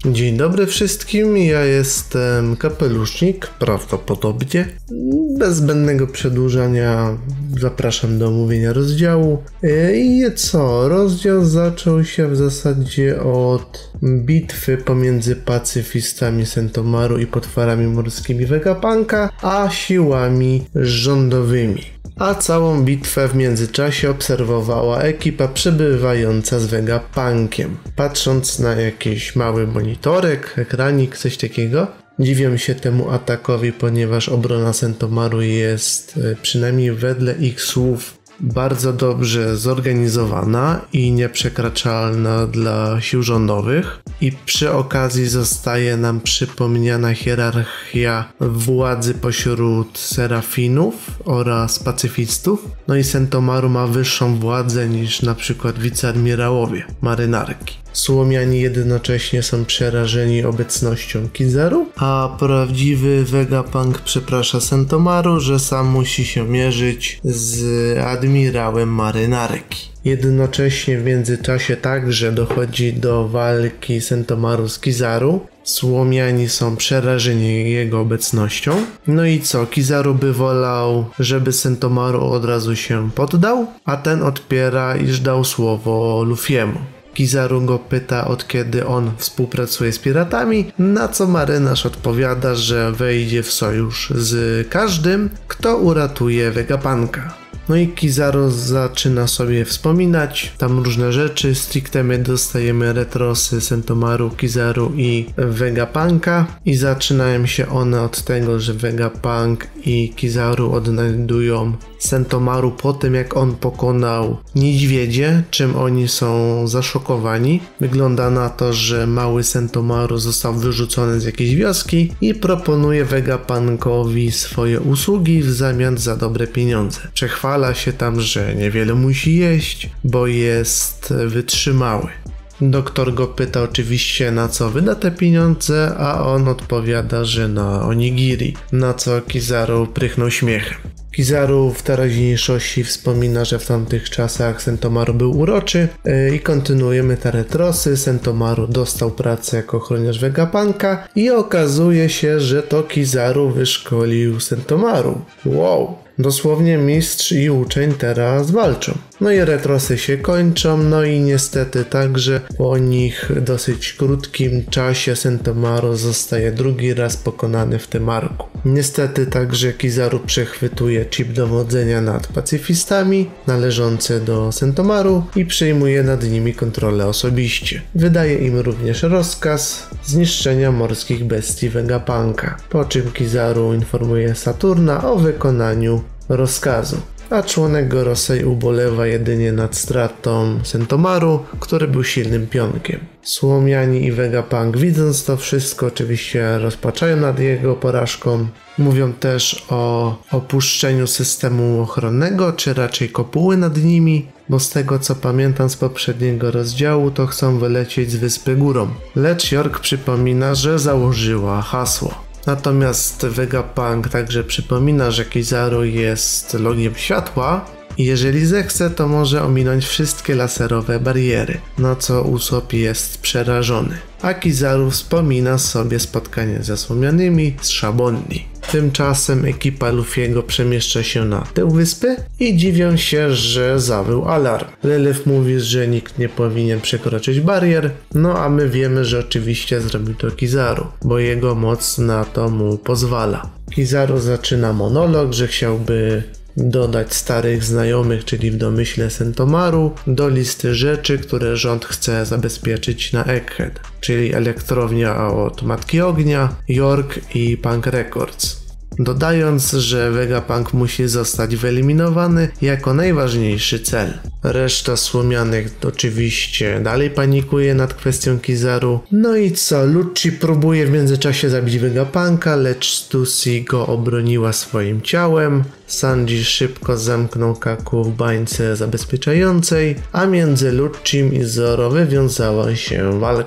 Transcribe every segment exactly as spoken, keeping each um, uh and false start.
Dzień dobry wszystkim, ja jestem Kapelusznik, prawdopodobnie. Bez zbędnego przedłużania zapraszam do omówienia rozdziału. I co? Rozdział zaczął się w zasadzie od bitwy pomiędzy pacyfistami Sentomaru i potworami morskimi Vegapunka, a siłami rządowymi. A całą bitwę w międzyczasie obserwowała ekipa przebywająca z Vegapunkiem. Patrząc na jakiś mały monitorek, ekranik, coś takiego, dziwią się temu atakowi, ponieważ obrona Sentomaru jest, przynajmniej wedle ich słów, bardzo dobrze zorganizowana i nieprzekraczalna dla sił rządowych. I przy okazji zostaje nam przypomniana hierarchia władzy pośród serafinów oraz pacyfistów. No i Sentomaru ma wyższą władzę niż na przykład wiceadmirałowie marynarki. Słomianie jednocześnie są przerażeni obecnością Kizaru, a prawdziwy Vegapunk przeprasza Sentomaru, że sam musi się mierzyć z admirałem marynarki. Jednocześnie w międzyczasie także dochodzi do walki Sentomaru z Kizaru. Słomiani są przerażeni jego obecnością. No i co? Kizaru by wolał, żeby Sentomaru od razu się poddał, a ten odpiera, iż dał słowo Luffy'emu. Kizaru go pyta, od kiedy on współpracuje z piratami, na co marynarz odpowiada, że wejdzie w sojusz z każdym, kto uratuje Vegapunka. No i Kizaru zaczyna sobie wspominać tam różne rzeczy. Stricte my dostajemy retrosy Sentomaru, Kizaru i Vegapunka i zaczynają się one od tego, że Vegapunk i Kizaru odnajdują Sentomaru po tym, jak on pokonał niedźwiedzie, czym oni są zaszokowani. Wygląda na to, że mały Sentomaru został wyrzucony z jakiejś wioski i proponuje Vegapunkowi swoje usługi w zamian za dobre pieniądze. Przechwala się tam, że niewiele musi jeść, bo jest wytrzymały. Doktor go pyta oczywiście, na co wyda te pieniądze, a on odpowiada, że na onigiri, na co Kizaru prychnął śmiechem. Kizaru w teraźniejszości wspomina, że w tamtych czasach Sentomaru był uroczy yy, i kontynuujemy te retrosy. Sentomaru dostał pracę jako ochroniarz Vegapunka i okazuje się, że to Kizaru wyszkolił Sentomaru. Wow! Dosłownie mistrz i uczeń teraz walczą. No i retrosy się kończą, no i niestety także po nich dosyć krótkim czasie Sentomaru zostaje drugi raz pokonany w tym arku. Niestety także Kizaru przechwytuje chip dowodzenia nad pacyfistami należący do Sentomaru i przejmuje nad nimi kontrolę osobiście. Wydaje im również rozkaz zniszczenia morskich bestii Vegapunka, po czym Kizaru informuje Saturna o wykonaniu rozkazu, a członek Gorosei ubolewa jedynie nad stratą Sentomaru, który był silnym pionkiem. Słomiani i Vegapunk, widząc to wszystko, oczywiście rozpaczają nad jego porażką. Mówią też o opuszczeniu systemu ochronnego, czy raczej kopuły nad nimi, bo z tego co pamiętam z poprzedniego rozdziału, to chcą wylecieć z wyspy górą. Lecz York przypomina, że założyła hasło. Natomiast Vegapunk także przypomina, że Kizaru jest logiem światła i jeżeli zechce, to może ominąć wszystkie laserowe bariery, na co Usopp jest przerażony. A Kizaru wspomina sobie spotkanie ze Słomianymi z Szabonni. Tymczasem ekipa Luffy'ego przemieszcza się na tył wyspy i dziwią się, że zawył alarm. Lilith mówi, że nikt nie powinien przekroczyć barier, no a my wiemy, że oczywiście zrobił to Kizaru, bo jego moc na to mu pozwala. Kizaru zaczyna monolog, że chciałby dodać starych znajomych, czyli w domyśle Sentomaru, do listy rzeczy, które rząd chce zabezpieczyć na Egghead, czyli elektrownia od Matki Ognia, York i Punk Records. Dodając, że Vegapunk musi zostać wyeliminowany jako najważniejszy cel. Reszta słomianych oczywiście dalej panikuje nad kwestią Kizaru. No i co? Lucci próbuje w międzyczasie zabić Vegapunka, lecz Stussy go obroniła swoim ciałem. Sanji szybko zamknął Kaku w bańce zabezpieczającej, a między Luccim i Zoro wywiązała się walka.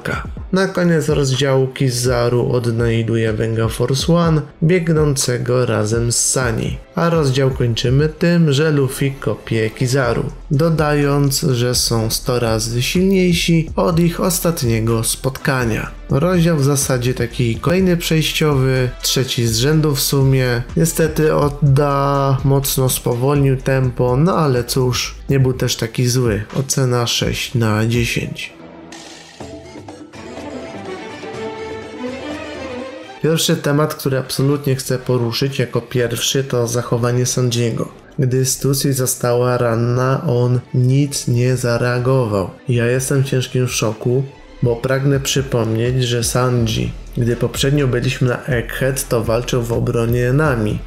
Na koniec rozdziału Kizaru odnajduje Vanga Force One, biegnącego razem z Sunny. A rozdział kończymy tym, że Luffy kopie Kizaru, dodając, że są sto razy silniejsi od ich ostatniego spotkania. Rozdział w zasadzie taki kolejny przejściowy, trzeci z rzędu w sumie. Niestety Oda mocno spowolnił tempo, no ale cóż, nie był też taki zły. Ocena sześć na dziesięć. Pierwszy temat, który absolutnie chcę poruszyć jako pierwszy, to zachowanie Sanjiego. Gdy Stussy została ranna, on nic nie zareagował. Ja jestem w ciężkim szoku, bo pragnę przypomnieć, że Sanji, gdy poprzednio byliśmy na Egghead, to walczył w obronie Nami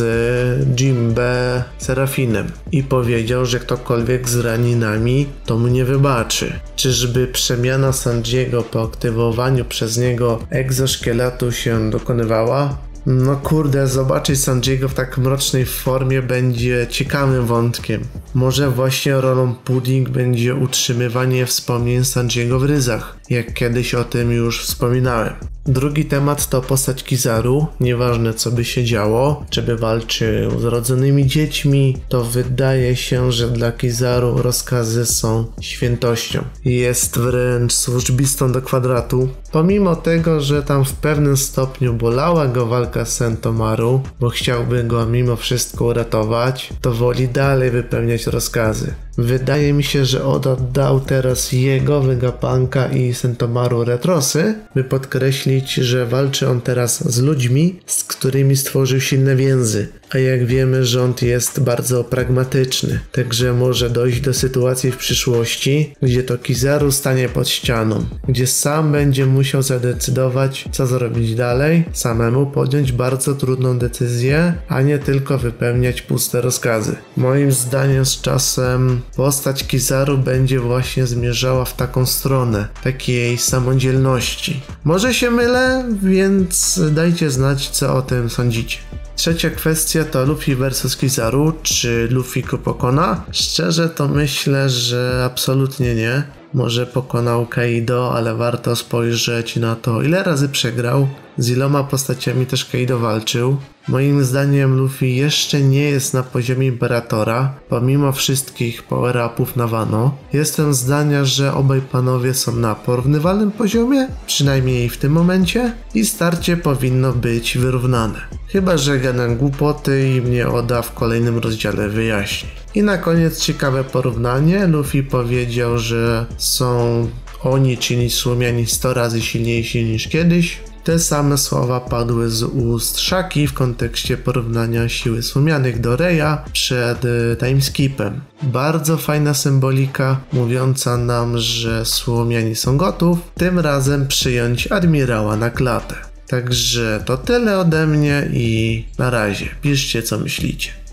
z Jinbe Serafinem i powiedział, że ktokolwiek zrani Nami, to mu nie wybaczy. Czyżby przemiana Sanjiego po aktywowaniu przez niego egzoszkieletu się dokonywała? No kurde, zobaczyć Sanjiego w tak mrocznej formie będzie ciekawym wątkiem. Może właśnie rolą Pudding będzie utrzymywanie wspomnień Sanjiego w ryzach, jak kiedyś o tym już wspominałem. Drugi temat to postać Kizaru. Nieważne co by się działo, czy by walczył z rodzonymi dziećmi, to wydaje się, że dla Kizaru rozkazy są świętością. Jest wręcz służbistą do kwadratu. Pomimo tego, że tam w pewnym stopniu bolała go walka z Sentomaru, bo chciałby go mimo wszystko uratować, to woli dalej wypełniać rozkazy. Wydaje mi się, że Oda dał teraz jego, Vegapunka i Sentomaru retrosy, by podkreślić, że walczy on teraz z ludźmi, z którymi stworzył silne więzy. A jak wiemy, rząd jest bardzo pragmatyczny, także może dojść do sytuacji w przyszłości, gdzie to Kizaru stanie pod ścianą, gdzie sam będzie musiał zadecydować, co zrobić dalej, samemu podjąć bardzo trudną decyzję, a nie tylko wypełniać puste rozkazy. Moim zdaniem z czasem postać Kizaru będzie właśnie zmierzała w taką stronę, takiej samodzielności. Może się mylę, więc dajcie znać, co o tym sądzicie. Trzecia kwestia to Luffy versus Kizaru. Czy Luffy go pokona? Szczerze to myślę, że absolutnie nie. Może pokonał Kaido, ale warto spojrzeć na to, ile razy przegrał. Z iloma postaciami też Kaido walczył. Moim zdaniem Luffy jeszcze nie jest na poziomie Imperatora, pomimo wszystkich power-upów na Wano. Jestem zdania, że obaj panowie są na porównywalnym poziomie, przynajmniej w tym momencie, i starcie powinno być wyrównane. Chyba że gadam głupoty i mnie Oda w kolejnym rozdziale wyjaśni. I na koniec ciekawe porównanie. Luffy powiedział, że są oni, czyli Słomiani, sto razy silniejsi niż kiedyś. Te same słowa padły z ust Shaki w kontekście porównania siły Słomianych do Reya przed y, timeskipem. Bardzo fajna symbolika mówiąca nam, że Słomiani są gotów tym razem przyjąć admirała na klatę. Także to tyle ode mnie i na razie. Piszcie co myślicie.